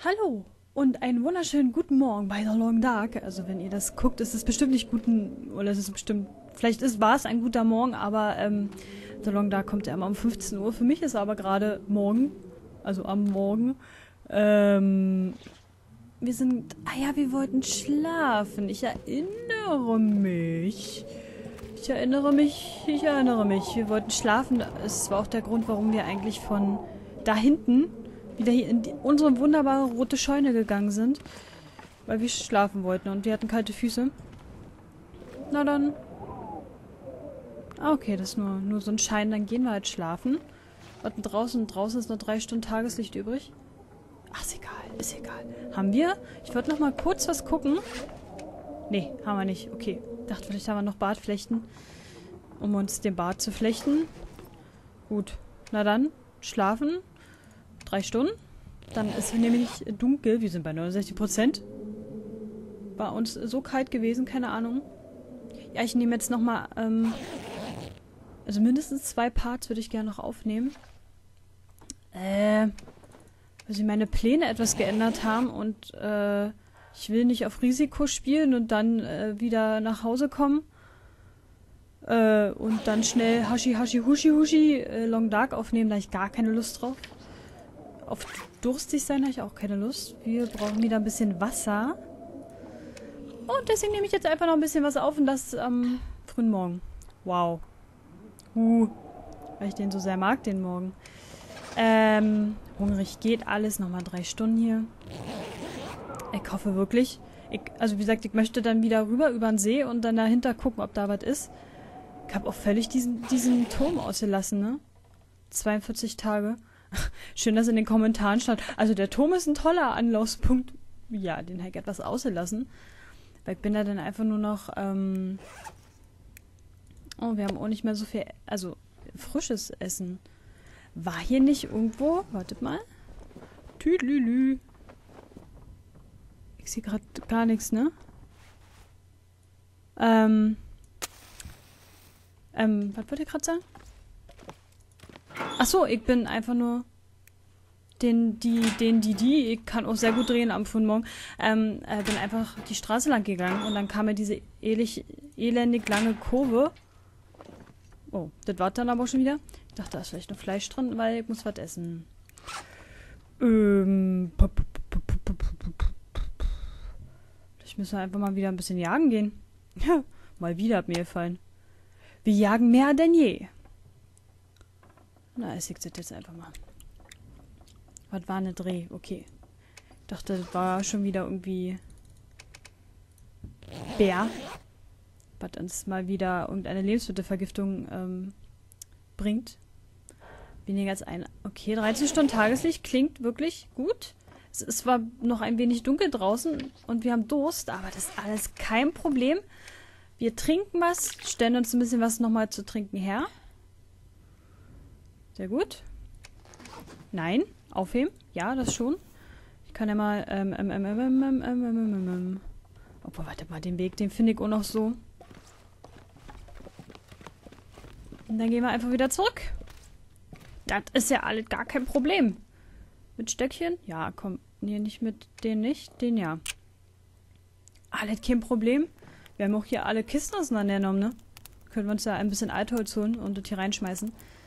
Hallo und einen wunderschönen guten Morgen bei The Long Dark. Also wenn ihr das guckt, ist es bestimmt nicht guten, oder es ist bestimmt, war es ein guter Morgen, aber The Long Dark kommt ja immer um 15 Uhr. Für mich ist aber gerade morgen, also am Morgen. Wir wollten schlafen. Ich erinnere mich. Wir wollten schlafen. Es war auch der Grund, warum wir eigentlich von da hinten wieder hier in unsere wunderbare rote Scheune gegangen sind. Weil wir schlafen wollten und wir hatten kalte Füße. Na dann. Okay, das ist nur so ein Schein. Dann gehen wir halt schlafen. Warten draußen. Draußen ist noch 3 Stunden Tageslicht übrig. Ach, ist egal. Haben wir? Ich wollte noch mal kurz was gucken. Nee, haben wir nicht. Okay. Dachte, vielleicht haben wir noch Bartflechten. Um uns den Bart zu flechten. Gut. Na dann. Schlafen. 3 Stunden. Dann ist nämlich dunkel. Wir sind bei 69%. War uns so kalt gewesen, keine Ahnung. Ja, ich nehme jetzt nochmal, also mindestens 2 Parts würde ich gerne noch aufnehmen. Weil sie meine Pläne etwas geändert haben und, ich will nicht auf Risiko spielen und dann, wieder nach Hause kommen. Und dann schnell Hushi, Long Dark aufnehmen, da habe ich gar keine Lust drauf. Auf durstig sein habe ich auch keine Lust. Wir brauchen wieder ein bisschen Wasser. Und deswegen nehme ich jetzt einfach noch ein bisschen was auf und das am frühen Morgen. Wow. Weil ich den so sehr mag, den Morgen. Hungrig geht alles. Nochmal 3 Stunden hier. Ich hoffe wirklich. Also wie gesagt, ich möchte dann wieder rüber über den See und dann dahinter gucken, ob da was ist. Ich habe auch völlig diesen Turm ausgelassen, ne? 42 Tage. Schön, dass in den Kommentaren stand. Also der Turm ist ein toller Anlaufspunkt. Ja, den habe ich etwas ausgelassen. Weil ich bin da dann einfach nur noch, oh, wir haben auch nicht mehr so viel, also frisches Essen. War hier nicht irgendwo, wartet mal. Tüdelülü. Ich sehe gerade gar nichts, ne? Was wollte ich gerade sagen? Achso, ich bin einfach nur ich kann auch sehr gut drehen am frühen Morgen, bin einfach die Straße lang gegangen und dann kam mir diese elendig lange Kurve. Oh, das war dann aber auch schon wieder. Ich dachte, da ist vielleicht noch Fleisch drin, weil ich muss was essen. Vielleicht müssen wir einfach mal wieder ein bisschen jagen gehen. Ja, mal wieder hat mir gefallen. Wir jagen mehr denn je. Na, ich sehe das jetzt einfach mal. Was war eine Dreh? Okay. Ich dachte, das war schon wieder irgendwie Bär. Was uns mal wieder irgendeine Lebensmittelvergiftung bringt. Weniger als ein. Okay, 13 Stunden Tageslicht klingt wirklich gut. Es ist zwar noch ein wenig dunkel draußen und wir haben Durst, aber das ist alles kein Problem. Wir trinken was, stellen uns ein bisschen was nochmal zu trinken her. Sehr gut. Nein, aufheben. Ja, das schon. Ich kann ja mal, obwohl, warte mal, den Weg, den finde ich auch noch so. Und dann gehen wir einfach wieder zurück. Das ist ja alles gar kein Problem. Mit Stöckchen? Ja, komm. Nee, nicht mit den nicht. Den ja. Alles kein Problem. Wir haben auch hier alle Kisten auseinandergenommen, ne? Können wir uns ja ein bisschen Altholz holen und das hier reinschmeißen.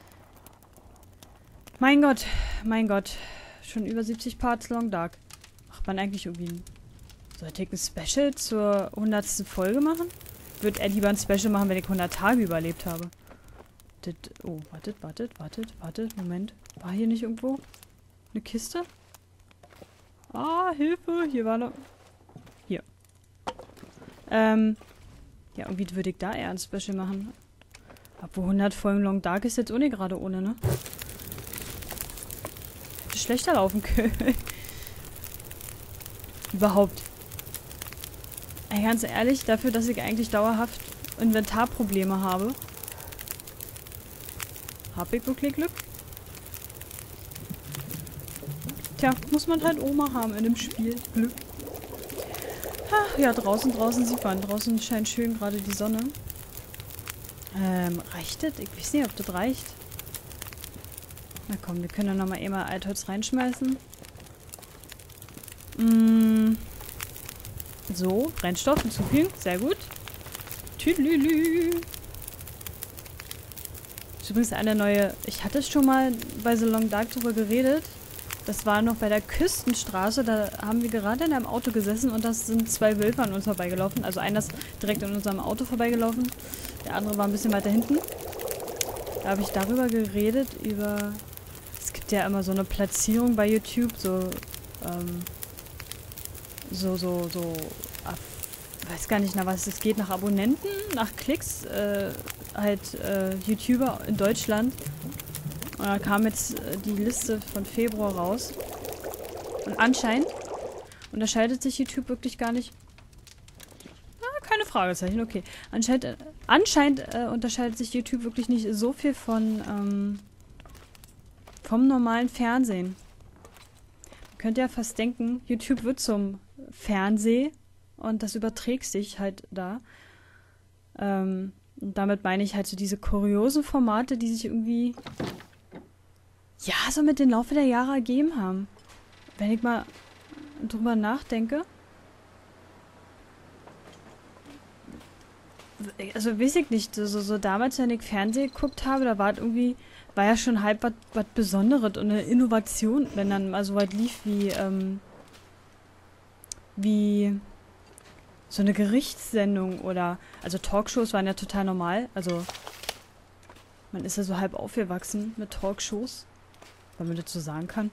Mein Gott. Schon über 70 Parts Long Dark. Macht man eigentlich irgendwie sollte ich ein Special zur 100. Folge machen? Würde er lieber ein Special machen, wenn ich 100 Tage überlebt habe. Oh, wartet. Moment. War hier nicht irgendwo eine Kiste? Ah, Hilfe. Hier war noch... Hier. Ja, irgendwie würde ich da eher ein Special machen. Obwohl 100 Folgen Long Dark ist jetzt auch nicht gerade ohne, ne? Hätte schlechter laufen können. Überhaupt. Ey, ganz ehrlich, dafür, dass ich eigentlich dauerhaft Inventarprobleme habe. Habe ich wirklich Glück? Tja, muss man halt Oma haben in dem Spiel. Glück. Ach, ja, draußen sieht man. Draußen scheint schön gerade die Sonne. Reicht das? Ich weiß nicht, ob das reicht. Na komm, wir können dann nochmal Altholz reinschmeißen. So, Brennstoff hinzufügen. Sehr gut. Tüdelülü. Ist übrigens eine neue... Ich hatte schon mal bei The Long Dark drüber geredet. Das war noch bei der Küstenstraße. Da haben wir gerade in einem Auto gesessen und das sind 2 Wölfe an uns vorbeigelaufen. Also einer ist direkt an unserem Auto vorbeigelaufen. Der andere war ein bisschen weiter hinten. Da habe ich darüber geredet, über... Es gibt ja immer so eine Platzierung bei YouTube, weiß gar nicht, nach was es geht, nach Abonnenten, nach Klicks, YouTuber in Deutschland. Und da kam jetzt die Liste von Februar raus. Und anscheinend unterscheidet sich YouTube wirklich gar nicht. Keine Fragezeichen, okay. Anscheinend unterscheidet sich YouTube wirklich nicht so viel vom normalen Fernsehen. Man könnte ja fast denken, YouTube wird zum Fernseh und das überträgt sich halt da. Und damit meine ich halt so diese kuriosen Formate, die sich irgendwie ja, so mit dem Laufe der Jahre ergeben haben. Wenn ich mal drüber nachdenke. Also weiß ich nicht, so damals, wenn ich Fernsehen geguckt habe, da war ja schon halb was Besonderes und eine Innovation, wenn dann mal so weit lief wie so eine Gerichtssendung oder, also Talkshows waren ja total normal, also man ist ja so halb aufgewachsen mit Talkshows, wenn man das so sagen kann.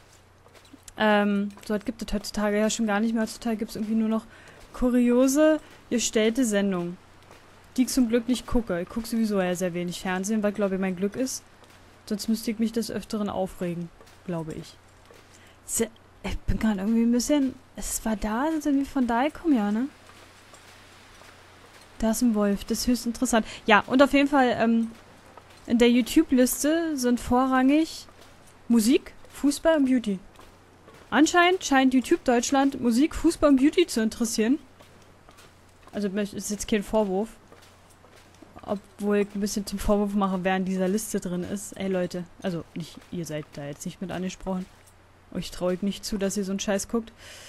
So was gibt es heutzutage ja schon gar nicht mehr, heutzutage gibt es irgendwie nur noch kuriose, gestellte Sendungen, die ich zum Glück nicht gucke. Ich gucke sowieso ja sehr wenig Fernsehen, weil, glaube ich, mein Glück ist. Sonst müsste ich mich des Öfteren aufregen, glaube ich. Ich bin gerade irgendwie ein bisschen... Es war da, sind wir von da gekommen, ja, ne? Da ist ein Wolf, das ist höchst interessant. Ja, und auf jeden Fall, in der YouTube-Liste sind vorrangig Musik, Fußball und Beauty. Anscheinend scheint YouTube Deutschland Musik, Fußball und Beauty zu interessieren. Also, ist jetzt kein Vorwurf. Obwohl ich ein bisschen zum Vorwurf mache, wer in dieser Liste drin ist. Ey, Leute. Also, nicht, ihr seid da jetzt nicht mit angesprochen. Euch traue ich nicht zu, dass ihr so einen Scheiß guckt.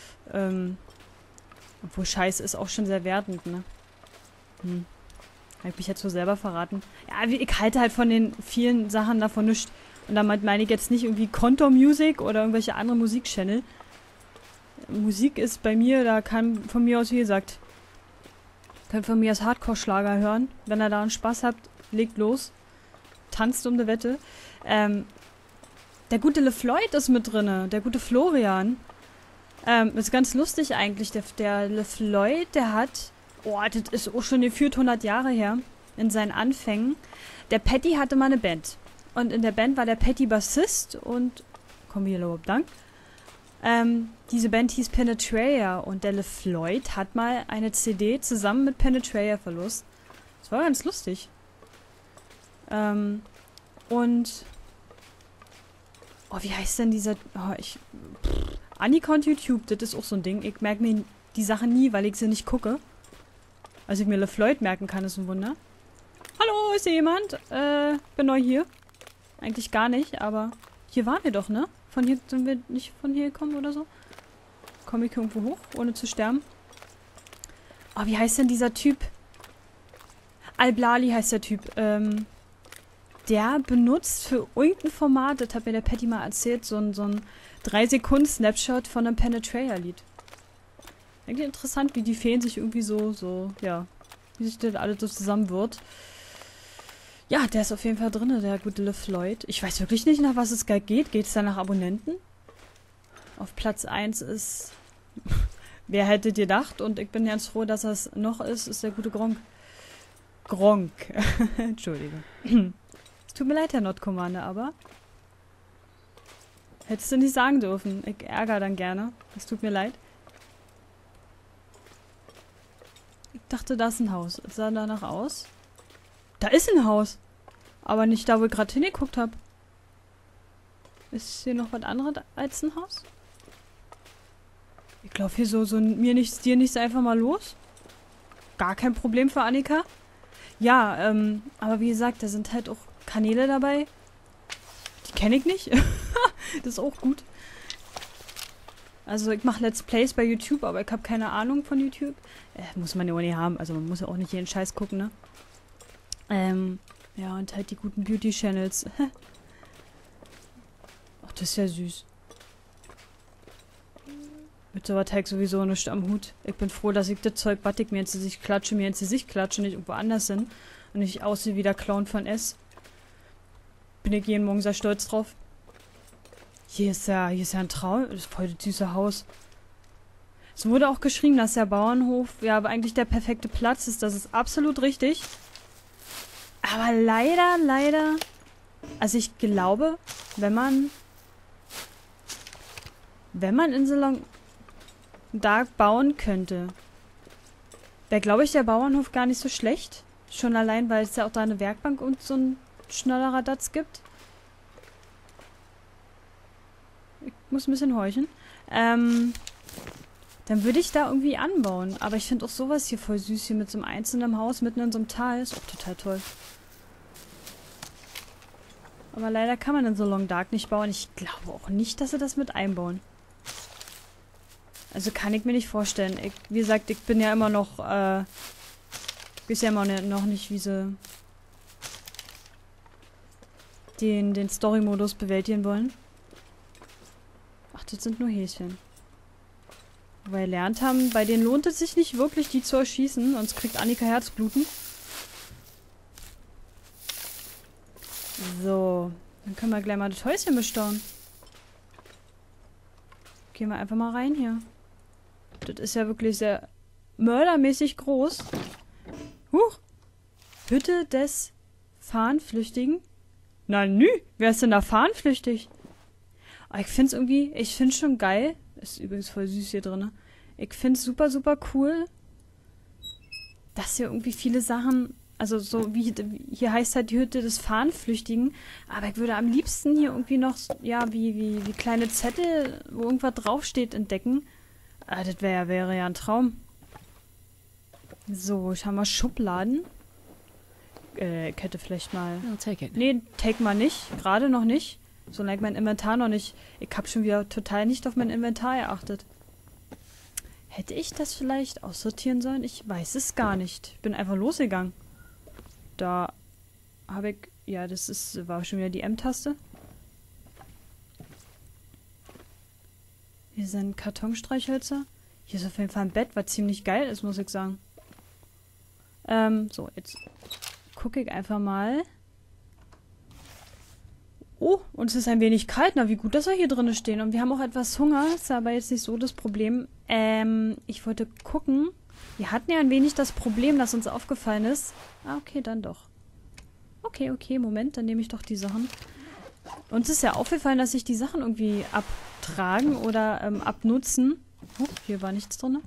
Obwohl Scheiß ist auch schon sehr wertend, ne? Hab ich mich jetzt so selber verraten. Ja, ich halte halt von den vielen Sachen davon nichts. Und damit meine ich jetzt nicht irgendwie Konto Music oder irgendwelche andere Musikchannel. Musik ist bei mir, da kann von mir aus, wie gesagt... Könnt von mir aus Hardcore-Schlager hören. Wenn ihr da einen Spaß habt, legt los. Tanzt um eine Wette. Der gute LeFloid ist mit drinne. Der gute Florian. Ist ganz lustig eigentlich. Der LeFloid, der hat... Oh, das ist auch schon gefühlt 100 Jahre her. In seinen Anfängen. Der Patty hatte mal eine Band. Und in der Band war der Patty Bassist und... Komm hier, Lob, Dank. Diese Band hieß Penetralia und der LeFloid hat mal eine CD zusammen mit Penetralia verlost. Das war ganz lustig. Und... Oh, wie heißt denn dieser... Oh, Annika und YouTube, das ist auch so ein Ding. Ich merke mir die Sachen nie, weil ich sie nicht gucke. Also ich mir LeFloid merken kann, ist ein Wunder. Hallo, ist hier jemand? Bin neu hier. Eigentlich gar nicht, aber... Hier waren wir doch, ne? Von hier sind wir nicht von hier gekommen oder so? Komme ich irgendwo hoch, ohne zu sterben? Oh, wie heißt denn dieser Typ? Alblali heißt der Typ. Der benutzt für irgendein Format, das hat mir der Patty mal erzählt, so ein 3-Sekunden-Snapshot von einem Penetralia-Lied. Eigentlich interessant, wie die Feen sich irgendwie ja, wie sich das alles so zusammen wird. Ja, der ist auf jeden Fall drin, der gute LeFloid. Ich weiß wirklich nicht, nach was es geht. Geht es da nach Abonnenten? Auf Platz 1 ist... Wer hätte gedacht? Und ich bin ganz froh, dass das noch ist der gute Gronk. Gronk. Entschuldigung. Es tut mir leid, Herr Not Commander, aber... Hättest du nicht sagen dürfen. Ich ärgere dann gerne. Es tut mir leid. Ich dachte, da ist ein Haus. Es sah danach aus. Da ist ein Haus. Aber nicht da, wo ich gerade hingeguckt habe. Ist hier noch was anderes als ein Haus? Ich glaube hier so mir nichts, dir nichts einfach mal los. Gar kein Problem für Annika. Ja, aber wie gesagt, da sind halt auch Kanäle dabei. Die kenne ich nicht. Das ist auch gut. Also ich mache Let's Plays bei YouTube, aber ich habe keine Ahnung von YouTube. Muss man ja auch nicht haben. Also man muss ja auch nicht jeden Scheiß gucken, ne? Ja, und halt die guten Beauty-Channels. Ach, das ist ja süß. Mit sowas halt sowieso nichts am Hut. Ich bin froh, dass ich das Zeug, was ich mir ins Gesicht klatsche, und nicht irgendwo anders hin. Und nicht aussehe wie der Clown von S. Bin ich jeden Morgen sehr stolz drauf. Hier ist ja ein Traum. Das ist voll das süße Haus. Es wurde auch geschrieben, dass der Bauernhof ja aber eigentlich der perfekte Platz ist. Das ist absolut richtig. Aber leider... Also ich glaube, wenn man in Salon Dark bauen könnte, wäre, glaube ich, der Bauernhof gar nicht so schlecht. Schon allein, weil es ja auch da eine Werkbank und so ein schnellerer Datz gibt. Ich muss ein bisschen horchen. Dann würde ich da irgendwie anbauen. Aber ich finde auch sowas hier voll süß, hier mit so einem einzelnen Haus mitten in so einem Tal. Ist auch total toll. Aber leider kann man in so Long Dark nicht bauen. Ich glaube auch nicht, dass sie das mit einbauen. Also kann ich mir nicht vorstellen. Wie gesagt, ich bin ja immer noch, weiß ja immer noch nicht, wie sie den Story-Modus bewältigen wollen. Ach, das sind nur Häschen. Wo wir gelernt haben, bei denen lohnt es sich nicht wirklich, die zu erschießen, sonst kriegt Annika Herzbluten. So, dann können wir gleich mal das Häuschen bestaunen. Gehen wir einfach mal rein hier. Das ist ja wirklich sehr mördermäßig groß. Huch! Hütte des Fahnenflüchtigen? Na nü, wer ist denn da fahnenflüchtig? Aber ich find's irgendwie, ich find's schon geil. Ist übrigens voll süß hier drin. Ich find's super, super cool, dass hier irgendwie viele Sachen, also so wie, hier heißt halt die Hütte des Fahnenflüchtigen, aber ich würde am liebsten hier irgendwie noch, ja, wie kleine Zettel, wo irgendwas draufsteht, entdecken. Das wäre ja ein Traum. So, ich habe mal Schubladen. Ich hätte vielleicht mal... I'll take it. Nee, take mal nicht. Gerade noch nicht. Solange mein Inventar noch nicht... Ich habe schon wieder total nicht auf mein Inventar geachtet. Hätte ich das vielleicht aussortieren sollen? Ich weiß es gar nicht. Ich bin einfach losgegangen. Da habe ich... Ja, war schon wieder die M-Taste. Hier sind Kartonstreichhölzer. Hier ist auf jeden Fall ein Bett, was ziemlich geil ist, muss ich sagen. So, jetzt gucke ich einfach mal. Oh, und es ist ein wenig kalt. Na, wie gut, dass wir hier drinnen stehen. Und wir haben auch etwas Hunger. Ist aber jetzt nicht so das Problem. Ich wollte gucken. Wir hatten ja ein wenig das Problem, das uns aufgefallen ist. Ah, okay, dann doch. Okay, Moment, dann nehme ich doch die Sachen. Uns ist ja aufgefallen, dass sich die Sachen irgendwie abtragen oder abnutzen. Oh, hier war nichts drin.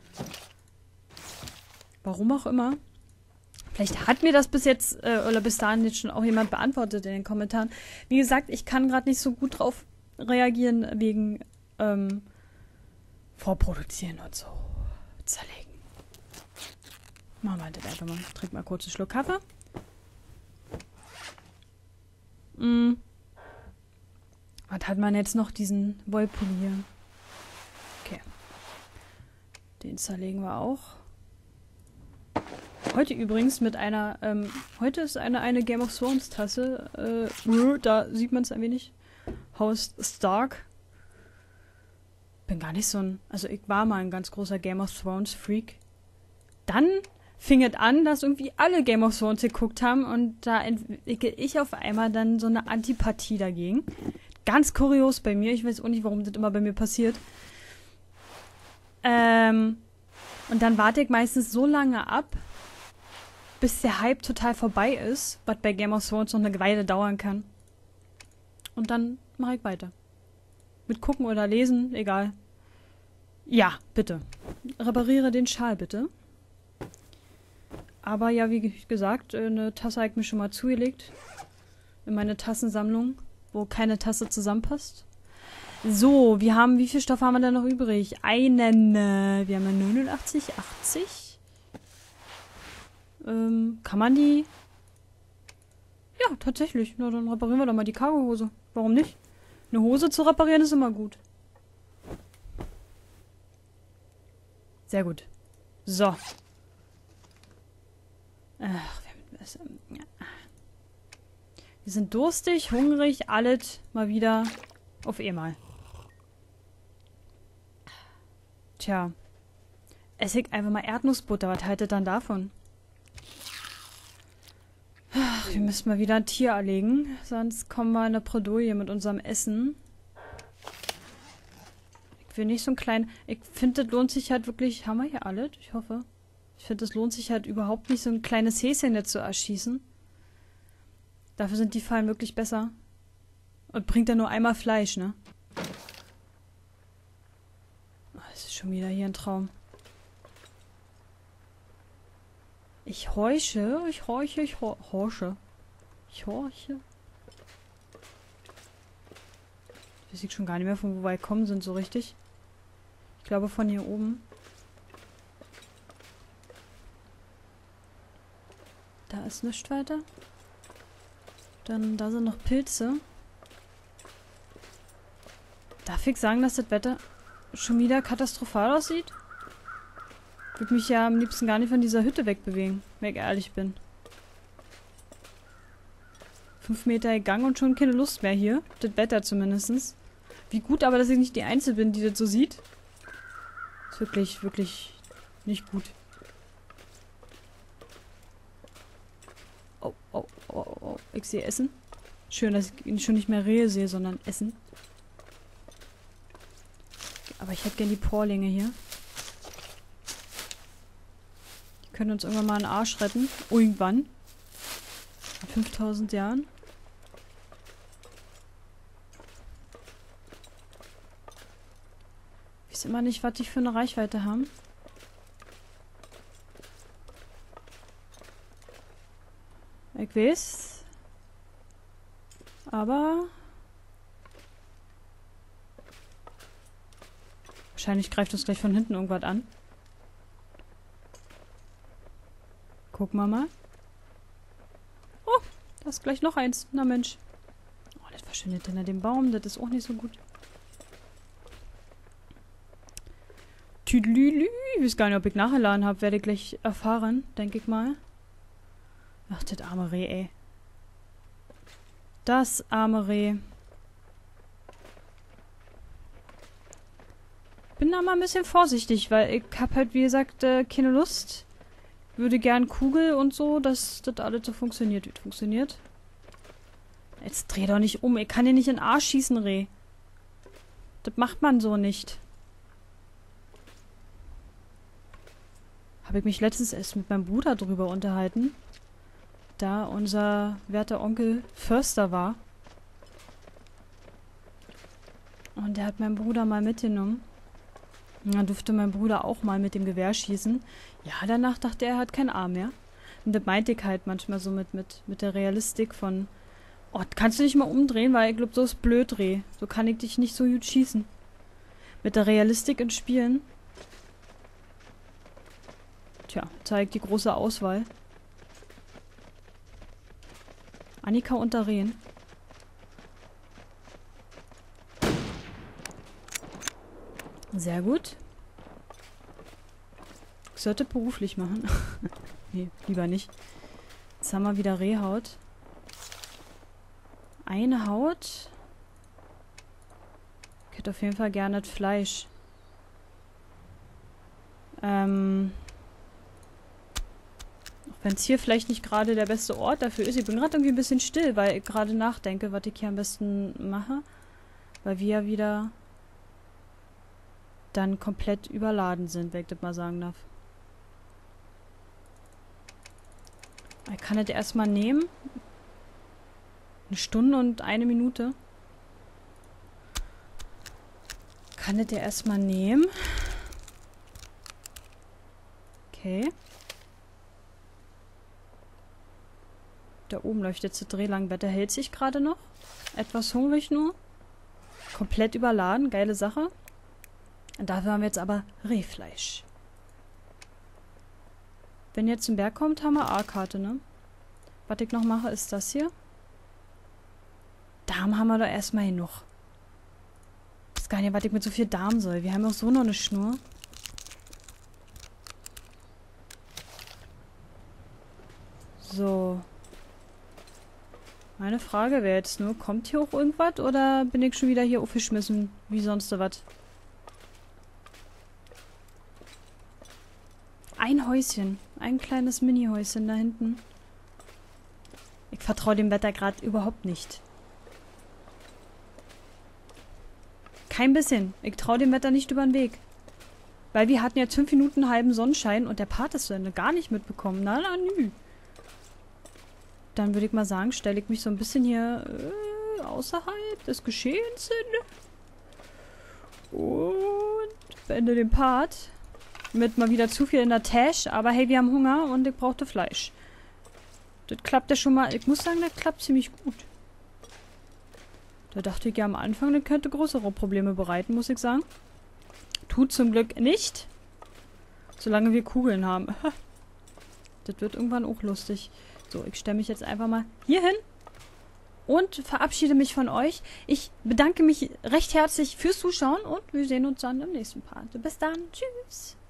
Warum auch immer. Vielleicht hat mir das bis jetzt, oder bis dahin jetzt schon auch jemand beantwortet in den Kommentaren. Wie gesagt, ich kann gerade nicht so gut drauf reagieren, wegen Vorproduzieren und so. Zerlegen. Machen wir das einfach mal. Trink mal kurz einen Schluck Kaffee. Was hat man jetzt noch? Diesen Wollpulli hier. Okay. Den zerlegen wir auch. Heute übrigens mit einer, heute ist eine Game of Thrones Tasse. Da sieht man es ein wenig. Haus Stark. Bin gar nicht so ein, also ich war mal ein ganz großer Game of Thrones Freak. Dann fing es an, dass irgendwie alle Game of Thrones geguckt haben und da entwickle ich auf einmal dann so eine Antipathie dagegen. Ganz kurios bei mir. Ich weiß auch nicht, warum das immer bei mir passiert. Und dann warte ich meistens so lange ab, bis der Hype total vorbei ist, was bei Game of Thrones noch eine Weile dauern kann. Und dann mache ich weiter. Mit gucken oder lesen, egal. Ja, bitte. Repariere den Schal, bitte. Aber ja, wie gesagt, eine Tasse habe ich mir schon mal zugelegt. In meine Tassensammlung, wo keine Tasse zusammenpasst. So, wie viel Stoff haben wir denn noch übrig? Wir haben ja 89, 80. Kann man die... Ja, tatsächlich. Na, dann reparieren wir doch mal die Cargohose. Warum nicht? Eine Hose zu reparieren ist immer gut. Sehr gut. So. Wir sind durstig, hungrig, alles mal wieder auf einmal. Tja. Esse ich einfach mal Erdnussbutter. Was haltet dann davon? Ach, wir müssen mal wieder ein Tier erlegen. Sonst kommen wir in eine Bredouille mit unserem Essen. Ich will nicht so ein kleinen... Ich finde, das lohnt sich halt wirklich... Haben wir hier alles? Ich hoffe. Ich finde, es lohnt sich halt überhaupt nicht, so ein kleines Häschen jetzt zu erschießen. Dafür sind die Fallen wirklich besser. Und bringt ja nur einmal Fleisch, ne? Oh, das ist schon wieder hier ein Traum. Ich horche. Ich horche. Ich weiß schon gar nicht mehr, von wo wir kommen sind, so richtig. Ich glaube, von hier oben. Da ist nichts weiter. Dann, da sind noch Pilze. Darf ich sagen, dass das Wetter schon wieder katastrophal aussieht? Ich würde mich ja am liebsten gar nicht von dieser Hütte wegbewegen, wenn ich ehrlich bin. 5 Meter Gang und schon keine Lust mehr hier. Das Wetter zumindest. Wie gut aber, dass ich nicht die Einzige bin, die das so sieht. Ist wirklich, wirklich nicht gut. Oh, oh, oh, oh. Ich sehe Essen. Schön, dass ich ihn schon nicht mehr Rehe sehe, sondern Essen. Aber ich hätte gern die Porlinge hier. Die können uns irgendwann mal einen Arsch retten. Irgendwann. In 5000 Jahren. Ich weiß immer nicht, was die für eine Reichweite haben. Ich weiß. Aber... wahrscheinlich greift uns gleich von hinten irgendwas an. Gucken wir mal. Oh, da ist gleich noch eins. Na Mensch. Oh, das verschwindet hinter dem Baum. Das ist auch nicht so gut. Tüdelülü. Ich weiß gar nicht, ob ich nachgeladen habe. Werde ich gleich erfahren, denke ich mal. Ach, das arme Reh, ey. Das arme Reh. Bin da mal ein bisschen vorsichtig, weil ich habe halt, wie gesagt, keine Lust. Würde gern Kugel und so, dass das alles so funktioniert, wie es funktioniert. Jetzt dreh doch nicht um. Ich kann dir nicht in den Arsch schießen, Reh. Das macht man so nicht. Habe ich mich letztens erst mit meinem Bruder drüber unterhalten. Da unser werter Onkel Förster war. Und der hat meinen Bruder mal mitgenommen. Und dann durfte mein Bruder auch mal mit dem Gewehr schießen. Ja, danach dachte er hat keinen Arm mehr. Und das meinte ich halt manchmal so mit der Realistik von... oh, kannst du nicht mal umdrehen, weil ich glaube, so ist blöd, Reh. So kann ich dich nicht so gut schießen. Mit der Realistik in Spielen. Tja, zeigt die große Auswahl. Annika unter Rehen. Sehr gut. Ich sollte beruflich machen. Nee, lieber nicht. Jetzt haben wir wieder Rehhaut. Eine Haut. Ich hätte auf jeden Fall gerne das Fleisch. Auch wenn es hier vielleicht nicht gerade der beste Ort dafür ist. Ich bin gerade irgendwie ein bisschen still, weil ich gerade nachdenke, was ich hier am besten mache. Weil wir ja wieder dann komplett überladen sind, wenn ich das mal sagen darf. Ich kann das erstmal nehmen. 1 Stunde und 1 Minute. Kann das ja erstmal nehmen. Okay. Da oben läuft jetzt das Drehlangenwetter. Hält sich gerade noch. Etwas hungrig nur. Komplett überladen. Geile Sache. Und dafür haben wir jetzt aber Rehfleisch. Wenn ihr zum Berg kommt, haben wir A-Karte, ne? Was ich noch mache, ist das hier. Darm haben wir doch erstmal genug. Ich weiß gar nicht, was ich mit so viel Darm soll. Wir haben auch so noch eine Schnur. So. Meine Frage wäre jetzt nur, kommt hier auch irgendwas oder bin ich schon wieder hier aufgeschmissen, wie sonst was? Ein Häuschen. Ein kleines Mini-Häuschen da hinten. Ich vertraue dem Wetter gerade überhaupt nicht. Kein bisschen. Ich traue dem Wetter nicht über den Weg. Weil wir hatten jetzt 5 Minuten halben Sonnenschein und der Part ist zu Ende gar nicht mitbekommen. Na, nü. Dann würde ich mal sagen, stelle ich mich so ein bisschen hier außerhalb des Geschehens hin. Und beende den Part. Mit mal wieder zu viel in der Tasche. Aber hey, wir haben Hunger und ich brauchte Fleisch. Das klappt ja schon mal. Ich muss sagen, das klappt ziemlich gut. Da dachte ich ja am Anfang, das könnte größere Probleme bereiten, muss ich sagen. Tut zum Glück nicht. Solange wir Kugeln haben. Das wird irgendwann auch lustig. So, ich stelle mich jetzt einfach mal hier hin und verabschiede mich von euch. Ich bedanke mich recht herzlich fürs Zuschauen und wir sehen uns dann im nächsten Part. Bis dann. Tschüss.